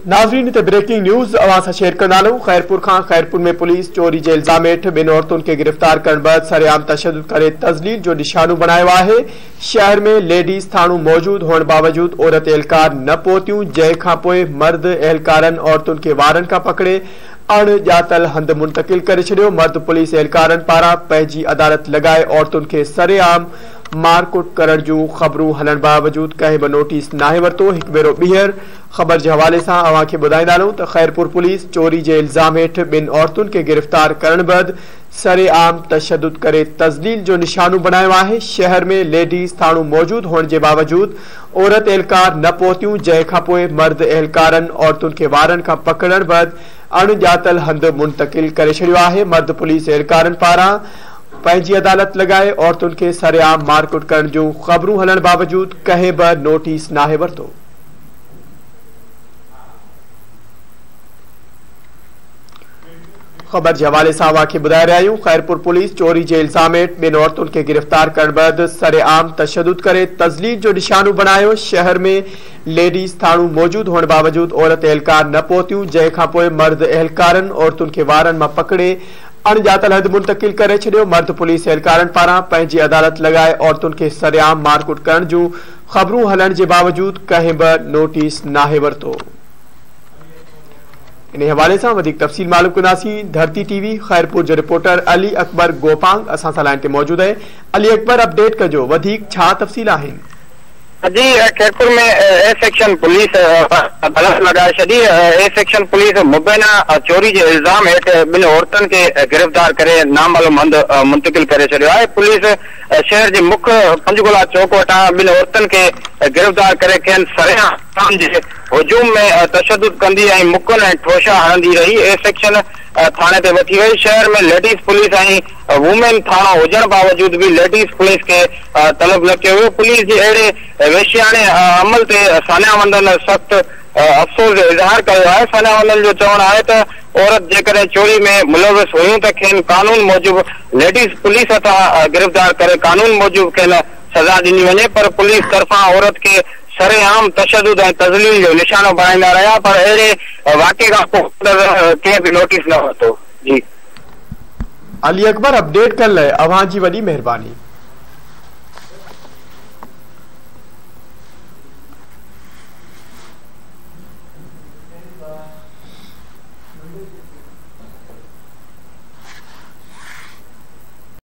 नाज़रीन ते breaking news अवां सां शेयर कंदालूं। खैरपुर में पुलिस चोरी जे इल्ज़ाम हेठ बिन औरतुनि खे गिरफ़्तार करण बैदि सरेआम तशद्दुद करे तज़लील जो निशानो बनायो आहे। शहर में लेडीज़ थाणो मौजूद होने बावजूद औरत एहलकार न पहुतियूं, जंहिंखां पोइ मर्द एहलकारनि औरतुनि खे वारनि खां पकड़े अणॼातल हंध मुंतकिल करे छॾियो। मर्द पुलिस एहलकारनि पारां पंहिंजी अदालत लॻाए औरतुनि खे सरेआम मारकुट करण जूं ख़बरूं हलण बावजूद कंहिं बि नोटिस नाहे वरितो। हिकु भेरो ॿीहर ख़बर जे हवाले सां अवां खे ॿुधाईंदा हलूं त खैरपुर पुलिस चोरी जे इल्ज़ाम हेठ ॿिनि औरतुनि खे गिरफ़्तार करण बैदि सरेआम तशद्दुद करे तज़लील जो निशानो बनायो आहे। शहर में लेडीज़ थाणो मौजूद होने के बावजूद औरत एहलकार न पहुतियूं, जंहिंखां पोइ मर्द एहलकारनि औरतुनि खे वारनि खां पकड़ण बैदि अणॼातल हंध मुंतकिल करे छॾियो आहे। मर्द पुलिस एहलकारनि पारां पंहिंजी अदालत लॻाए औरतुनि खे सरेआम मारकुट करण जूं ख़बरूं हलण बावजूद कंहिं बि नोटिस नाहे वरितो। खबर के हवाले से अवां खे ॿुधाए रहिया आहियूं। खैरपुर पुलिस चोरी के इल्ज़ाम हेठ बिन औरतुनि खे गिरफ़्तार करण बैदि सरेआम तशद्दुद करे तज़लील जो निशानो बनायो। शहर में लेडीज़ थाणो मौजूद होने बावजूद औरत एहलकार न पहुतियूं, जंहिंखां पोइ मर्द एहलकारनि औरतुनि खे वारनि मां पकड़े अणॼातल हंध मुंतकिल करे छॾियो। मर्द पुलिस एहलकारनि पारां पंहिंजी अदालत लॻाए औरतुनि खे सरेआम मारकुट करण जूं ख़बरूं हलण जे बावजूद कंहिं बि नोटिस नाहे वरितो। इन हवाले से वधिक तफ़सील मालूम कंदासीं। धरती टीवी खैरपुर जो रिपोर्टर अली अकबर गोपांग असां सां लाइन ते मौजूद है। अली अकबर, अपडेट कजो, वधिक छा तफ़सील आहिनि? जी, खैरपुर में ए सेक्शन पुलिस अदालत लगाए छॾी। ए सेक्शन पुलिस मुबैना चोरी के इल्ज़ाम हेठ बिन औरतुनि खे गिरफ़्तार करे नामालूम हंध मुंतकिल करे छॾियो आहे। पुलिस शहर के मुख्य पंजगोला चौक वटां बिन औरतुनि खे गिरफ़्तार करे खेनि सरेआम जे हुजूम में तशद्दुद कंदी ऐं मुक्कनि ऐं ठोशा हणंदी रही। ए सेक्शन थाने ते वठी वई। शहर में लेडीज़ पुलिस ऐं वुमेन थाणो हुजण बावजूद भी लेडीज़ पुलिस के तलब न कयो वियो। पुलिस जे अहिड़े वेशियाणे अमल ते सानिया मंडल सख्त अफ़सोस जो इज़हार कयो आहे। सानिया मंडल जो चवणु आहे त औरत जेकॾहिं चोरी में मुलविस हुयूं त खेनि कानून मूजिब लेडीज़ पुलिस हथां गिरफ़्तार करे कानून मूजिब खेनि सज़ा ॾिनी वञे, पर पुलिस तरफ़ां औरत खे सरेआम तशद्दुद ऐं तज़लील जो निशानो बनाईंदा रहिया, पर अहिड़े वाक़े खां पोइ कंहिं बि नोटिस न वरितो। जी अली अकबर, अपडेट करण लाइ अवां जी वॾी महिरबानी।